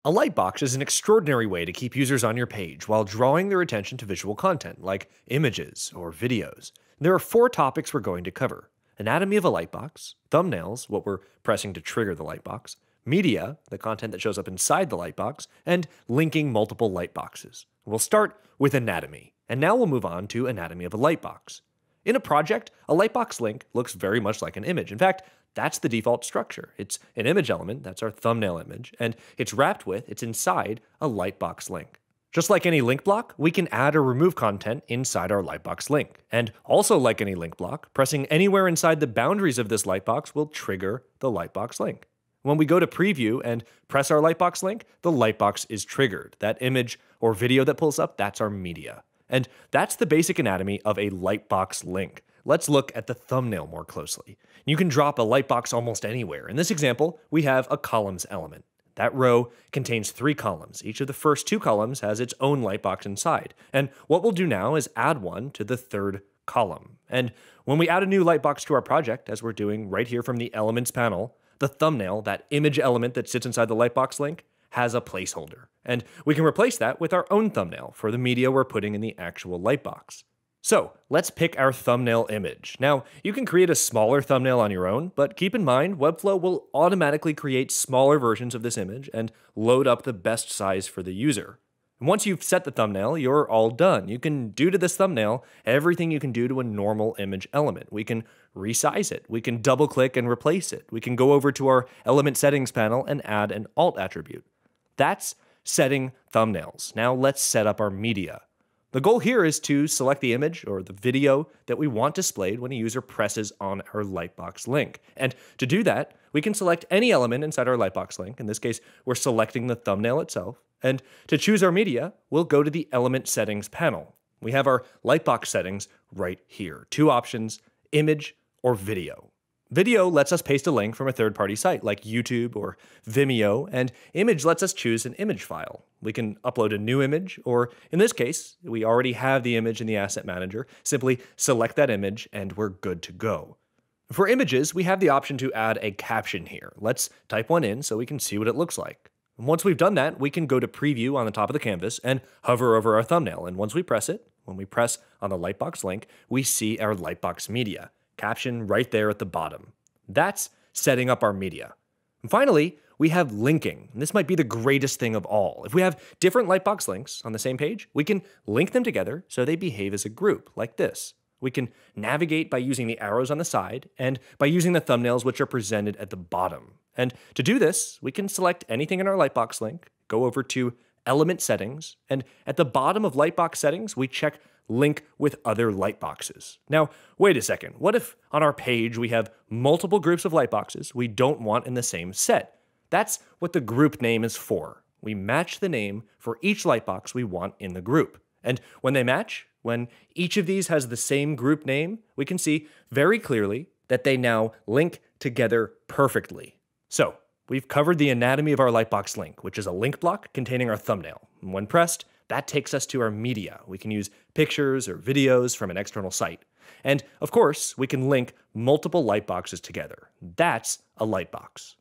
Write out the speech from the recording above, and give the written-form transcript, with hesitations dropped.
A lightbox is an extraordinary way to keep users on your page while drawing their attention to visual content, like images or videos. There are 4 topics we're going to cover: anatomy of a lightbox, thumbnails, what we're pressing to trigger the lightbox, media, the content that shows up inside the lightbox, and linking multiple lightboxes. We'll start with anatomy, and now we'll move on to anatomy of a lightbox. In a project, a lightbox link looks very much like an image. In fact, that's the default structure. It's an image element, that's our thumbnail image, and it's inside a lightbox link. Just like any link block, we can add or remove content inside our lightbox link. And also like any link block, pressing anywhere inside the boundaries of this lightbox will trigger the lightbox link. When we go to preview and press our lightbox link, the lightbox is triggered. That image or video that pulls up, that's our media. And that's the basic anatomy of a lightbox link. Let's look at the thumbnail more closely. You can drop a lightbox almost anywhere. In this example, we have a columns element. That row contains 3 columns. Each of the first 2 columns has its own lightbox inside. And what we'll do now is add one to the 3rd column. And when we add a new lightbox to our project, as we're doing right here from the Elements panel, the thumbnail, that image element that sits inside the lightbox link, has a placeholder. And we can replace that with our own thumbnail for the media we're putting in the actual lightbox. So let's pick our thumbnail image. Now, you can create a smaller thumbnail on your own, but keep in mind, Webflow will automatically create smaller versions of this image and load up the best size for the user. And once you've set the thumbnail, you're all done. You can do to this thumbnail everything you can do to a normal image element. We can resize it. We can double click and replace it. We can go over to our element settings panel and add an alt attribute. That's setting thumbnails. Now let's set up our media. The goal here is to select the image or the video that we want displayed when a user presses on our lightbox link. And to do that, we can select any element inside our lightbox link. In this case, we're selecting the thumbnail itself. And to choose our media, we'll go to the Element Settings panel. We have our lightbox settings right here. 2 options: image or video. Video lets us paste a link from a third-party site like YouTube or Vimeo, and image lets us choose an image file. We can upload a new image, or in this case, we already have the image in the Asset Manager. Simply select that image and we're good to go. For images, we have the option to add a caption here. Let's type one in so we can see what it looks like. And once we've done that, we can go to preview on the top of the canvas and hover over our thumbnail. And once we press it, when we press on the lightbox link, we see our lightbox media. Caption right there at the bottom. That's setting up our media. And finally, we have linking. And this might be the greatest thing of all. If we have different lightbox links on the same page, we can link them together so they behave as a group, like this. We can navigate by using the arrows on the side and by using the thumbnails which are presented at the bottom. And to do this, we can select anything in our lightbox link, go over to Element Settings, and at the bottom of Lightbox Settings, we check Link with other lightboxes. Now, wait a second. What if on our page we have multiple groups of lightboxes we don't want in the same set? That's what the group name is for. We match the name for each lightbox we want in the group. And when they match, when each of these has the same group name, we can see very clearly that they now link together perfectly. So, we've covered the anatomy of our lightbox link, which is a link block containing our thumbnail. And when pressed, that takes us to our media. We can use pictures or videos from an external site. And of course, we can link multiple lightboxes together. That's a lightbox.